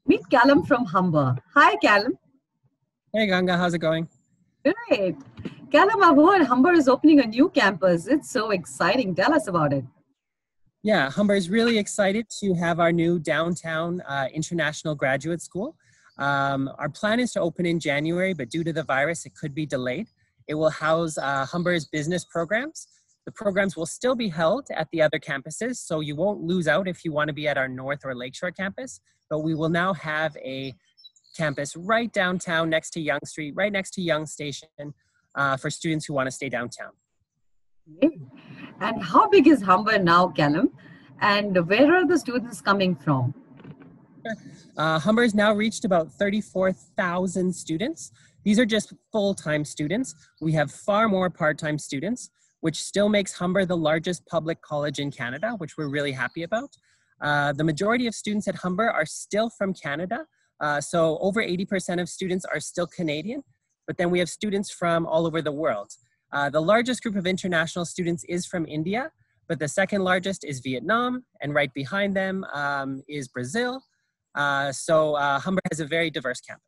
Meet Callum from Humber. Hi, Callum. Hey Ganga, how's it going? Great. Callum, I've heard Humber is opening a new campus. It's so exciting. Tell us about it. Yeah, Humber is really excited to have our new downtown international graduate school. Our plan is to open in January, but due to the virus, it could be delayed. It will house Humber's business programs. The programs will still be held at the other campuses, so you won't lose out if you want to be at our North or Lakeshore campus, but we will now have a campus right downtown next to Yonge Street, right next to Yonge Station for students who want to stay downtown. Great. And how big is Humber now, Callum? And where are the students coming from? Humber has now reached about 34,000 students. These are just full-time students. We have far more part-time students, which still makes Humber the largest public college in Canada, which we're really happy about. The majority of students at Humber are still from Canada. So over 80% of students are still Canadian, but then we have students from all over the world. The largest group of international students is from India, but the second largest is Vietnam, and right behind them is Brazil. So Humber has a very diverse campus.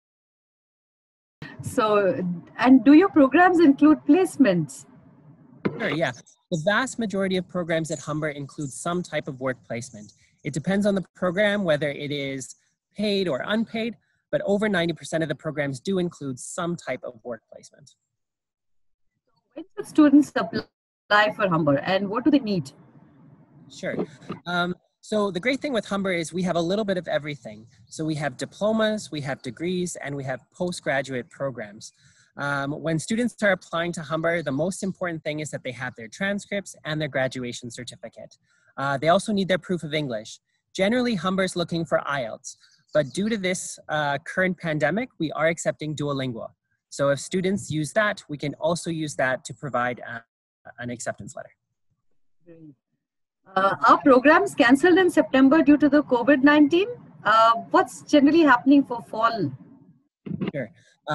So, and do your programs include placements? Sure, yeah. The vast majority of programs at Humber include some type of work placement. It depends on the program, whether it is paid or unpaid, but over 90% of the programs do include some type of work placement. When should students apply for Humber and what do they need? Sure. So the great thing with Humber is we have a little bit of everything. So we have diplomas, we have degrees, and we have postgraduate programs. When students are applying to Humber, the most important thing is that they have their transcripts and their graduation certificate. They also need their proof of English. Generally, Humber is looking for IELTS, but due to this current pandemic, we are accepting Duolingo. So if students use that, we can also use that to provide an acceptance letter. Great. Are programs cancelled in September due to the COVID-19? What's generally happening for fall? Sure.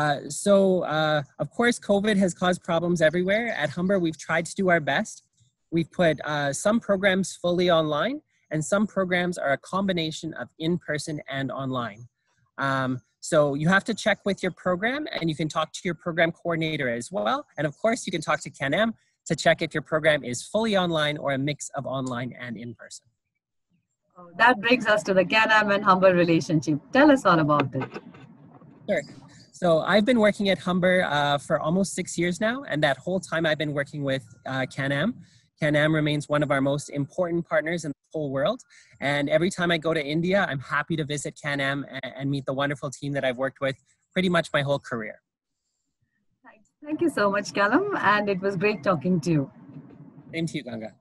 Of course, COVID has caused problems everywhere. At Humber, we've tried to do our best. We've put some programs fully online, and some programs are a combination of in-person and online. So you have to check with your program, and you can talk to your program coordinator as well. And of course, you can talk to CanAm to check if your program is fully online or a mix of online and in-person. Oh, that brings us to the CanAm and Humber relationship. Tell us all about it. Sure. So I've been working at Humber for almost 6 years now, and that whole time I've been working with CanAm. CanAm remains one of our most important partners in the whole world, and every time I go to India, I'm happy to visit CanAm and meet the wonderful team that I've worked with pretty much my whole career. Thank you so much, Callum, and it was great talking to you. Same to you, Ganga.